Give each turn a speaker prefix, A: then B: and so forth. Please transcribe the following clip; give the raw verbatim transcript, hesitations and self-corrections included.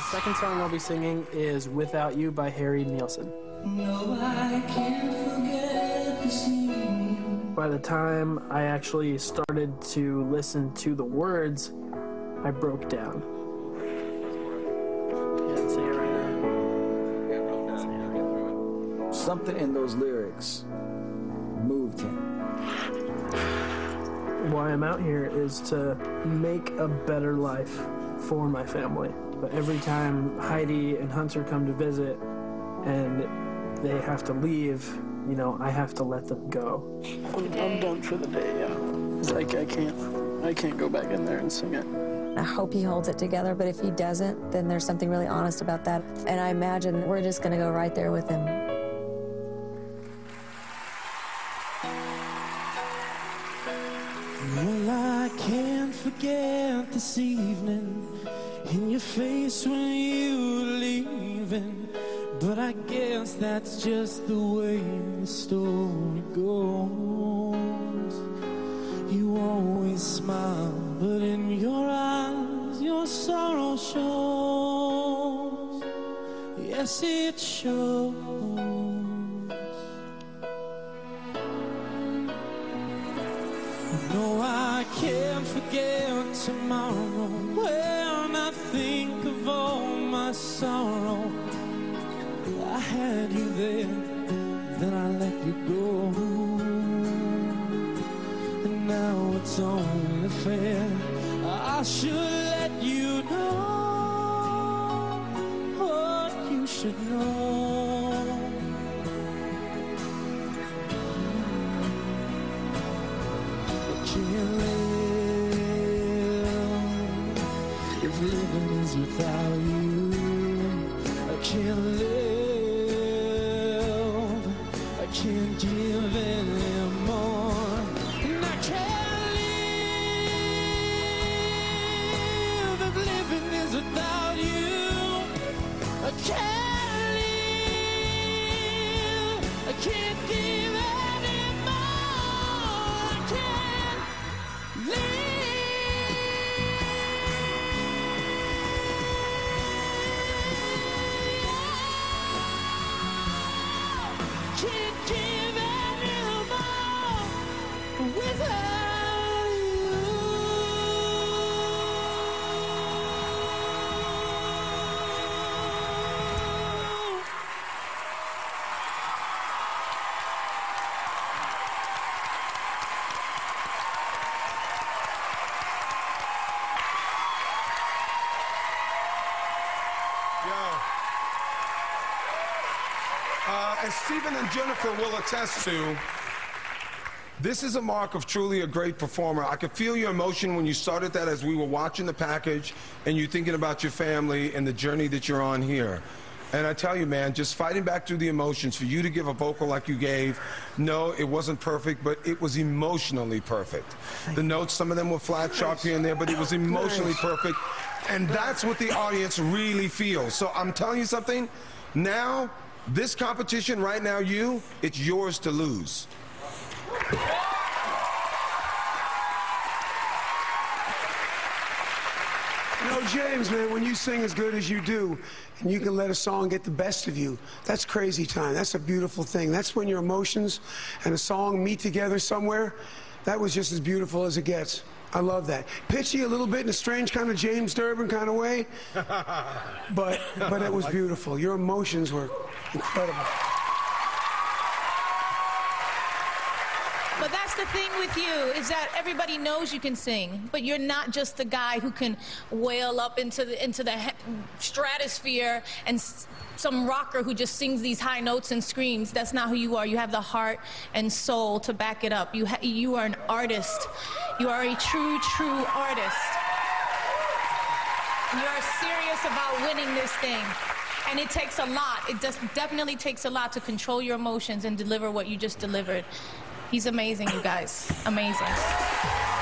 A: Second song I'll be singing is Without You by Harry Nilsson.
B: No, I can't forget this evening.
A: By the time I actually started to listen to the words, I broke down. Can't sing it right now.
C: Something in those lyrics moved him.
A: Why I'm out here is to make a better life for my family. But every time Heidi and Hunter come to visit and they have to leave, you know, I have to let them go.
D: I'm, I'm done for the day, yeah. It's like I can't, I can't go back in there and sing it.
E: I hope he holds it together, but if he doesn't, then there's something really honest about that. And I imagine we're just gonna go right there with him.
B: Well, I can't forget this evening in your face when you were leaving. But I guess that's just the way the story goes. You always smile, but in your eyes your sorrow shows. Yes, it shows. No, I can't forget tomorrow when I think of all my sorrow. I had you there, then I let you go, and now it's only fair I should let you know what you should know. I can't live if living is without you. I can't live, can't give anymore, and I can't live if living is without you. I can't live, I can't give anymore, I can't live. Can't give anymore without you.
F: Uh, as Stephen and Jennifer will attest to, this is a mark of truly a great performer. I could feel your emotion when you started that as we were watching the package and you're thinking about your family and the journey that you're on here. And I tell you, man, just fighting back through the emotions, for you to give a vocal like you gave, no, it wasn't perfect, but it was emotionally perfect. The notes, some of them were flat, sharp here and there, but it was emotionally perfect. And that's what the audience really feels. So I'm telling you something, now, this competition right now, you, it's yours to lose.
G: You know, James, man, when you sing as good as you do, and you can let a song get the best of you, that's crazy time. That's a beautiful thing. That's when your emotions and a song meet together somewhere. That was just as beautiful as it gets. I love that. Pitchy a little bit in a strange kind of James Durbin kind of way, but, but it was beautiful. Your emotions were incredible.
H: But that's the thing with you, is that everybody knows you can sing, but you're not just the guy who can wail up into the, into the stratosphere and s some rocker who just sings these high notes and screams. That's not who you are. You have the heart and soul to back it up. You, ha you are an artist. You are a true, true artist. And you're serious about winning this thing. And it takes a lot. It just definitely takes a lot to control your emotions and deliver what you just delivered. He's amazing, you guys. Amazing.